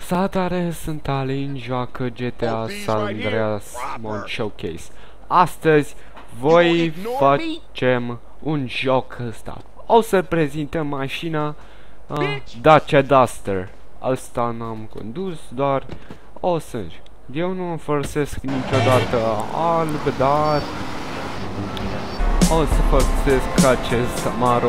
Salutare, sunt Alin, joacă GTA San Andreas Mod Showcase. Astăzi voi facem un joc ăsta. O să prezentăm mașina Dacia Duster. Asta n-am condus, doar o să. Eu nu folosesc niciodată alb, dar o să folosesc acest maro.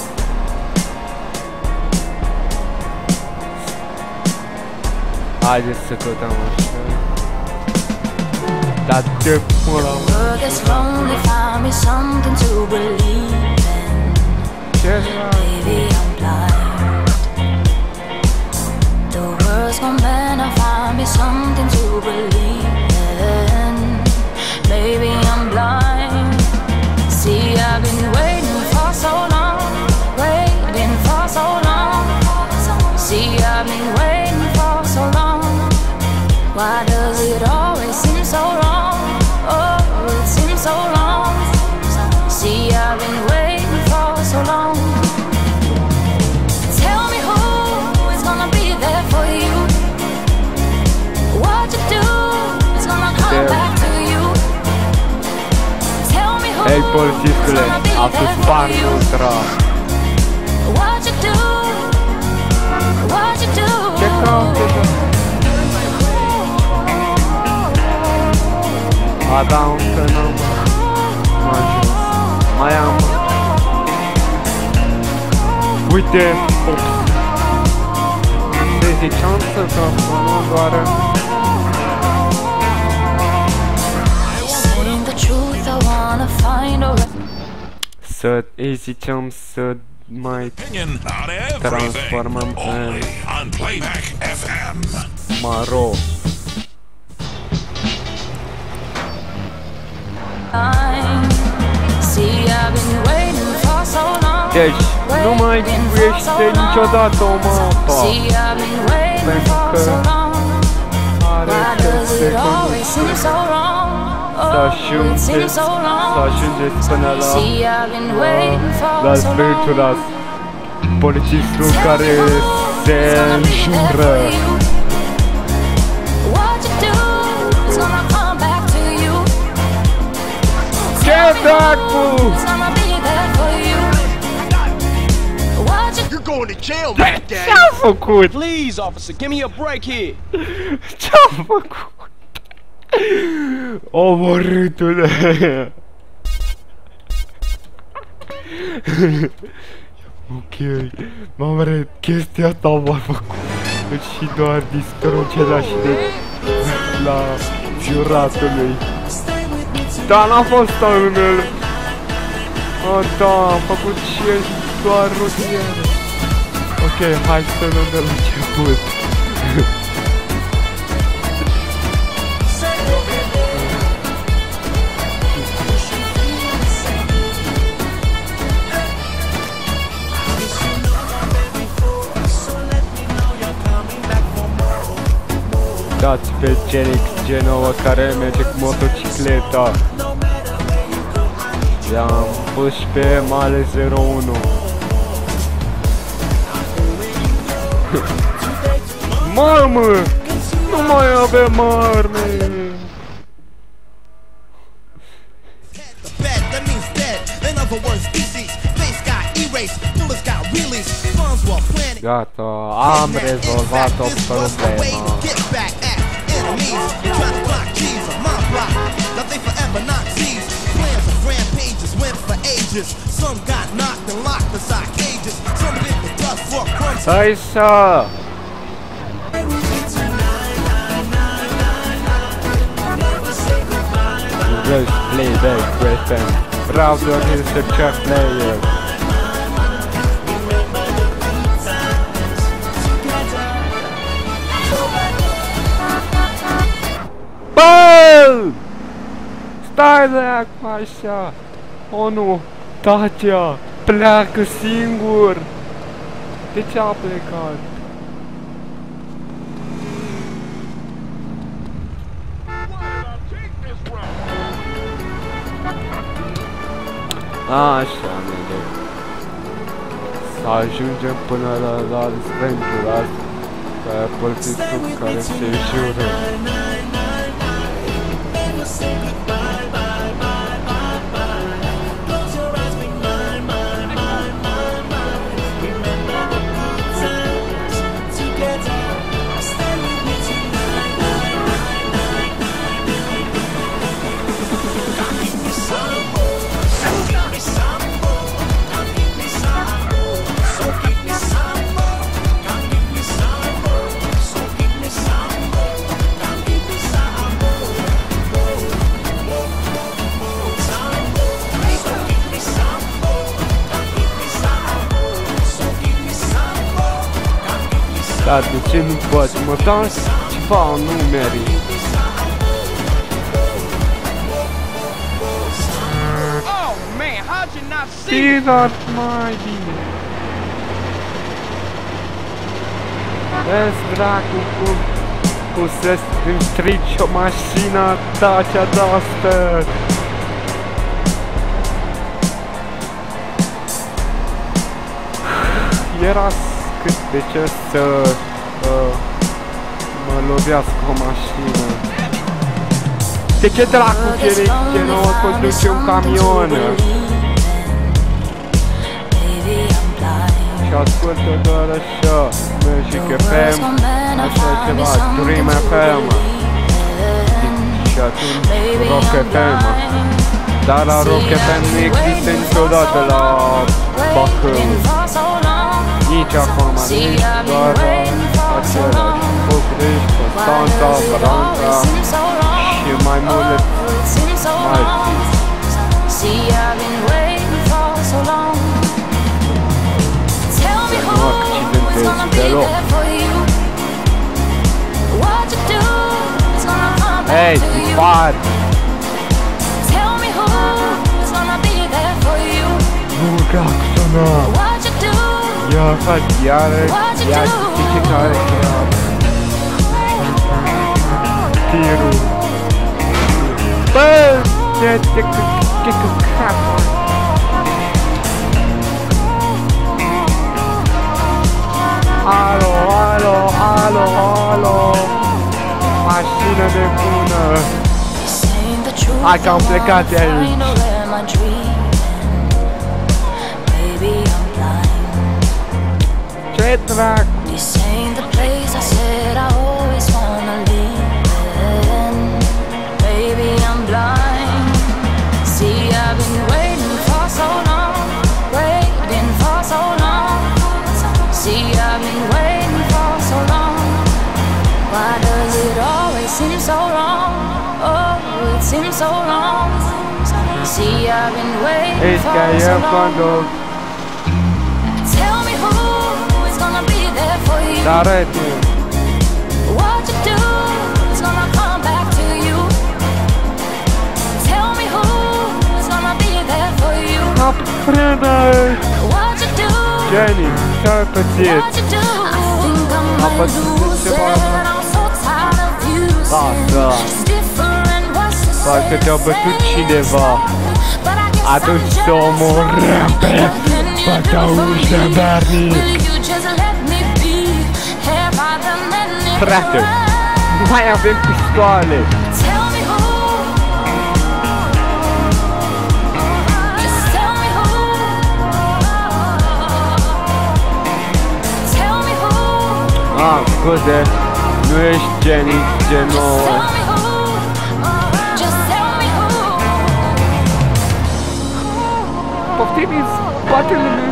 Haideți să căutăm așa. Dar de pula mea. Ce Why does it always seem so wrong? Oh, it seems so long. See, I've been waiting for so long. Tell me who is gonna be there for you. What you do is gonna come back to you. Tell me who is gonna be there for you. What you do, what you do. Abia încă n-am ajuns. Mai am. Uite, ops. Te ziceam să transformăm doar să îi ziceam să mai transformăm în maro. Deci, nu mai dibuiește niciodată o mapă, pentru că are să ajungeți până la sfârșitul polițistul care se înjură. Get back, boo! You're going to jail, Mac Daddy. Ce-am făcut? Please, officer, give me a break here. Ce-am făcut? Omorâtule! Ok, m-am red, chestia ta m-a făcut. Și doar distrugerea și de la juratului. Da, n-a fost al meu. Da, am făcut și el doar rutiere. Ok, hai să luăm de la început. Dați pe Genix G9 care merge cu motocicleta. I-am pus pe male 01. Mamă! Nu mai avem arme! Gata, am rezolvat o problemă. Hai să! Just playback weapon. Router is the check player. BAM! Stai de acum așa! O nu! Dacia! Pleacă singur! De ce a plecat? Așa, merge. Să ajungem până la centru, Aia polițistul care se jură. Dar de ce nu poți, mă dansi ceva, nu meri. Oh man, how'd you not see? Tirat mai bine. Vezi dracu cum să-mi strici o mașină Dacia Duster. Era cât de ce să mă lovească o mașină. De ce dracu ce nu conduce un camion? Și ascultă doar așa Magic FM, așa ceva, Dream FM și atunci Rock FM. Dar la Rock FM nu există niciodată la Bacău. Nici acum, nici doar același București, Constanța, Franța și mai multe alții. Să nu accidentezi deloc. Hei, dispar! Nu, dracu, sună! Ia, faci, iară, ia știi care era tirul. Bă, ce căcat! Alo, alo, alo, alo! Mașină de bună! Hai că am plecat de aici! Ce dracu? Es que yo cuando Darete. What you do is gonna come back to you. Tell me who is gonna be there for you. What you do? Jenny, ce-ai pățit? What you do? I think I'm gonna lose it. I'm so tired of you. Da. It's different. What's the Parcă te-a bătut cineva. Atunci te omorâm pe pătăuși de Bernic. Frate, nu mai avem pistoale. Ah, scuze, nu ești Jenny G9. Poftim în spatele meu.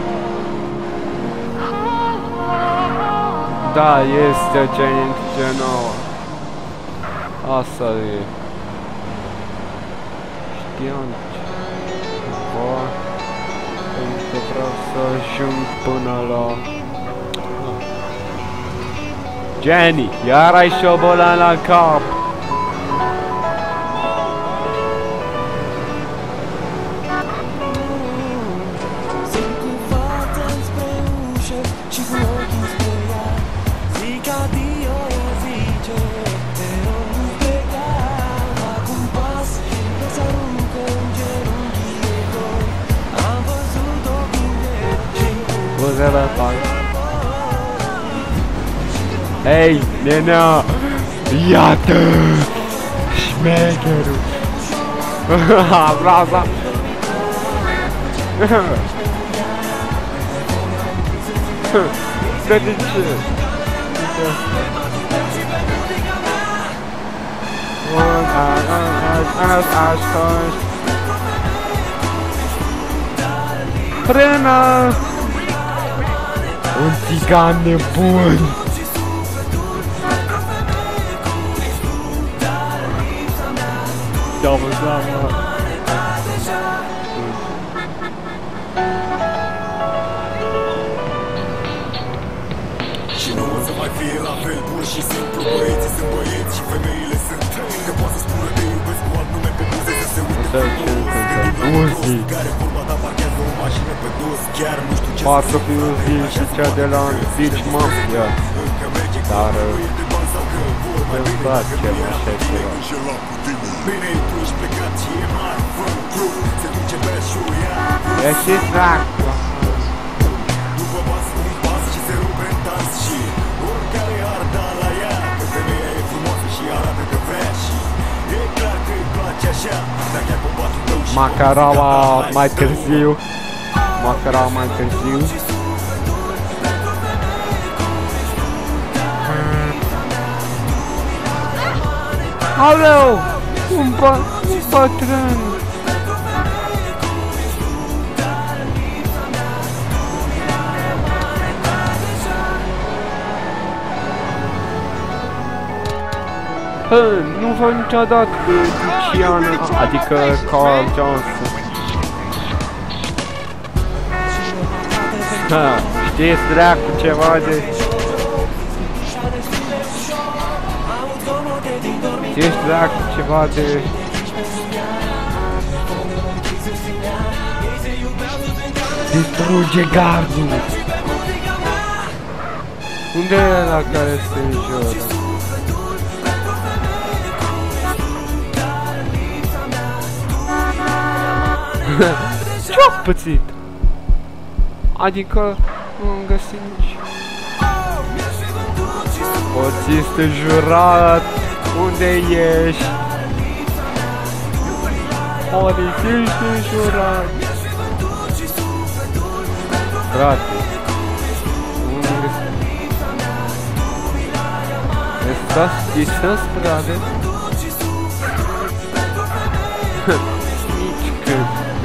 Da, este Jenny G9. Asta e. Știam ceva. Pentru că vreau să ajung până la... Jenny, iar ai șobolan la cap. Hei, nenea! Iată! Șmecherul! Vreau să... De ce? Frână! Un țigan nebun! Da, mă. Și nu o să mai fie la fel, pur și simplu băieții sunt băieți și femeile sunt tăi. Că poate să spună te iubesc cu alt nume pe buze, să se uite pe Uzi care vorba ta parchează o mașină pe dos. Chiar nu știu ce poate să fi Uzi și cea de la Beach Mafia. Dar îmi place așa ceva. Bine, tu ești plecat și e mare, fă un club, se duce pe șuia. Ești drag! După pas nu-i pas și se rupe în dans și oricare ar da la ea, că femeia e frumoasă și arată că vrea și e clar că îi place așa, dar chiar bărbatul tău și Macaraua mai târziu. Macaraua mai târziu. Aoleu! Un bătrân! Nu văd niciodată Luciana, adică Carl Johnson. Știți dracu ceva de... Știți dracu ceva de... Distruge gardul! Unde e ăla care se înjură? Ce-a pățit? Adică nu am găsit nici... Polițiste jurat, unde ești? Polițiste jurat. Frate, unde ești în stradă? Nici cât.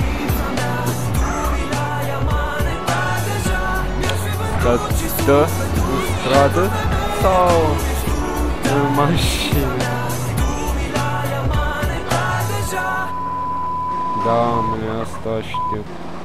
Stă în stradă sau în mașină? Da, mâine asta știu.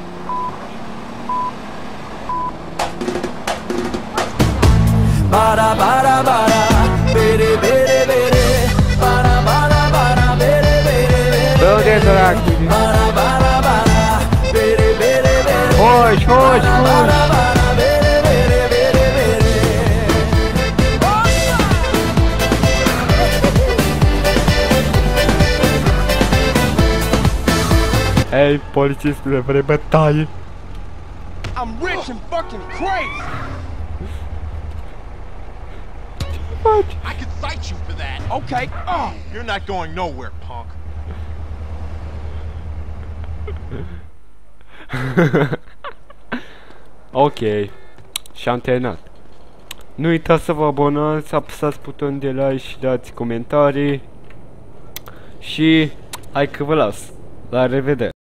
Bara bara bara, bere bere bere, bara bara bara, bere bere bere. Bă, unde e dracu? Bara bara bara, bere bere bere. Hoși, hoși, hoși! Hey, polițistule, vrei bătaie? I'm rich and fucking crazy. I could cite you for that. Okay. Oh, You're not going nowhere, punk. Ok, și-am terminat. Nu uitați să vă abonați, apăsați butonul de like și dați comentarii. Și hai că vă las. La revedere!